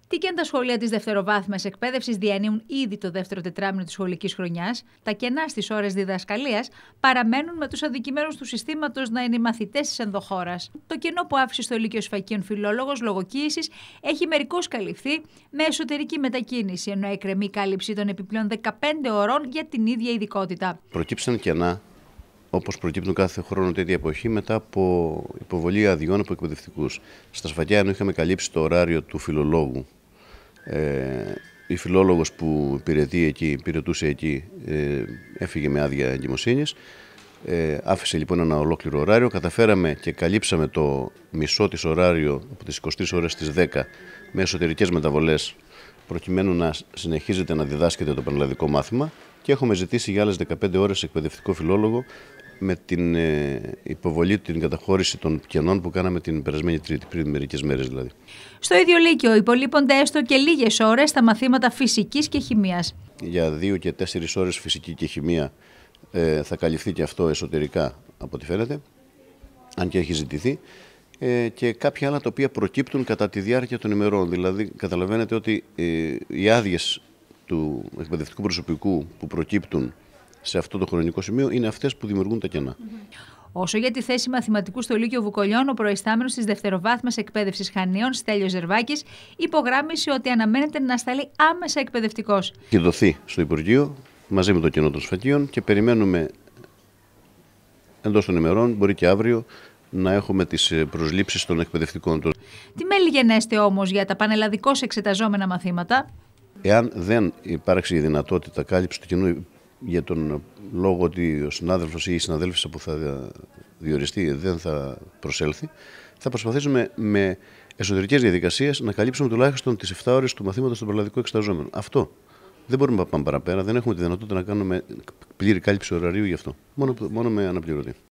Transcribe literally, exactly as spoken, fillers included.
Τι και αν τα σχολεία της δευτεροβάθμιας εκπαίδευσης διανύουν ήδη το δεύτερο τετράμινο της σχολικής χρονιάς, τα κενά στις ώρες διδασκαλίας παραμένουν με τους αδικημένους του συστήματος να είναι οι μαθητές της ενδοχώρας. Το κενό που άφησε στο Λύκειο Σφακείων φιλόλογος λόγω κοίησης έχει μερικώς καλυφθεί με εσωτερική μετακίνηση, ενώ εκκρεμεί η κάλυψη των επιπλέον δεκαπέντε ωρών για την ίδια ειδικότητα. Προκύψαν κενά, όπως προκύπτουν κάθε χρόνο τέτοια εποχή, μετά από υποβολή αδειών από εκπαιδευτικούς. Στα Σφακιά, ενώ είχαμε καλύψει το ωράριο του φιλολόγου, ε, η φιλόλογος που υπηρετεί εκεί, υπηρετούσε εκεί, ε, έφυγε με άδεια εγκυμοσύνης. Ε, άφησε λοιπόν ένα ολόκληρο ωράριο. Καταφέραμε και καλύψαμε το μισό της ωράριο από τις είκοσι τρεις ώρες στις δέκα με εσωτερικές μεταβολές, προκειμένου να συνεχίζεται να διδάσκεται το πανελλαδικό μάθημα, και έχουμε ζητήσει για άλλες δεκαπέντε ώρες εκπαιδευτικό φιλόλογο με την ε, υποβολή, την καταχώρηση των κενών που κάναμε την περασμένη Τρίτη, πριν μερικές μέρες δηλαδή. Στο ίδιο Λύκειο υπολείπονται έστω και λίγες ώρες στα μαθήματα φυσικής και χημείας. Για δύο και τέσσερις ώρες φυσική και χημεία ε, θα καλυφθεί και αυτό εσωτερικά, από ό,τι φαίνεται, αν και έχει ζητηθεί. Ε, και κάποια άλλα τα οποία προκύπτουν κατά τη διάρκεια των ημερών. Δηλαδή, καταλαβαίνετε ότι ε, οι άδειες του εκπαιδευτικού προσωπικού που προκύπτουν σε αυτό το χρονικό σημείο είναι αυτές που δημιουργούν τα κενά. Mm-hmm. Όσο για τη θέση μαθηματικού στο Λύκειο Βουκολιών, ο προϊστάμενος της δευτεροβάθμιας εκπαίδευσης Χανίων, Στέλιος Ζερβάκης, υπογράμμισε ότι αναμένεται να σταλεί άμεσα εκπαιδευτικός. Έχει δοθεί στο Υπουργείο μαζί με το κενό των Σφακείων και περιμένουμε εντός των ημερών, μπορεί και αύριο, να έχουμε τις προσλήψεις των εκπαιδευτικών. Τι μέλη γενέστε όμως για τα πανελλαδικώς εξεταζόμενα μαθήματα? Εάν δεν υπάρξει η δυνατότητα κάλυψη του κενού για τον λόγο ότι ο συνάδελφος ή η συναδέλφισσα που θα διοριστεί δεν θα προσέλθει, θα προσπαθήσουμε με εσωτερικές διαδικασίες να καλύψουμε τουλάχιστον τις επτά ώρες του μαθήματος στον πανελλαδικό εξεταζόμενο. Αυτό. Δεν μπορούμε να πάμε παραπέρα, δεν έχουμε τη δυνατότητα να κάνουμε πλήρη κάλυψη ωραρίου γι' αυτό. Μόνο, μόνο με αναπληρωτή.